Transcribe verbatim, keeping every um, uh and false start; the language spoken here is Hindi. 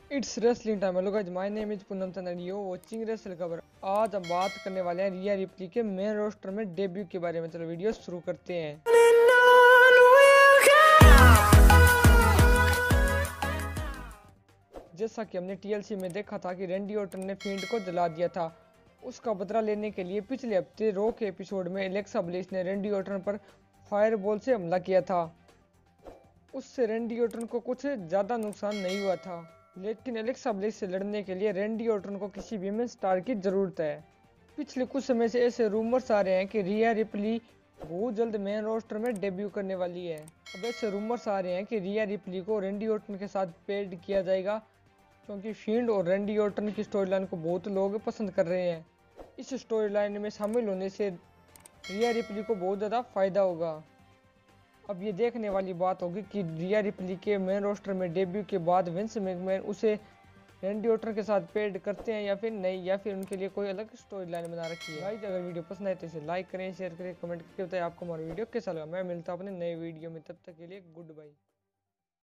It's wrestling time. Hello guys, my name is Poonam Tanar, you watching wrestle खबर। आज हम बात करने वाले हैं रिया रिप्ली के मेन रोस्टर में डेब्यू के बारे में। चलो वीडियो शुरू करते हैं। जैसा कि हमने टीएलसी में देखा था कि रैंडी ऑर्टन ने फिंड को जला दिया था। उसका बदला लेने के लिए पिछले हफ्ते रॉ के एपिसोड में एलेक्सा ब्लिस ने रैंडी ऑर्टन पर फायरबॉल से हमला किया था। उससे रैंडी ऑर्टन को कुछ ज़्यादा नुकसान नहीं हुआ था, लेकिन एलेक्सा ब्लिस से लड़ने के लिए रैंडी ऑर्टन को किसी विमेन स्टार की ज़रूरत है। पिछले कुछ समय से ऐसे रूमर्स आ रहे हैं कि रिया रिप्ली बहुत जल्द मेन रोस्टर में डेब्यू करने वाली है। अब ऐसे रूमर्स आ रहे हैं कि रिया रिप्ली को रैंडी ऑर्टन के साथ पेड किया जाएगा, क्योंकि फिंड और रैंडी ऑर्टन की स्टोरी लाइन को बहुत लोग पसंद कर रहे हैं। इस स्टोरी लाइन में शामिल होने से रिया रिप्ली को बहुत ज़्यादा फायदा होगा। अब ये देखने वाली बात होगी कि रिया रिप्ली के मेन रोस्टर में डेब्यू के बाद विंस मैकमैन उसे रैंडी ऑर्टन के साथ पेड करते हैं या फिर नहीं, या फिर उनके लिए कोई अलग स्टोरी लाइन बना रखी है। गाइस, अगर वीडियो पसंद आए तो इसे लाइक करें, शेयर करें, कमेंट करके बताएं आपको हमारा वीडियो कैसा लगा। मैं मिलता हूं अपने नए वीडियो में, तब तक के लिए गुड बाय।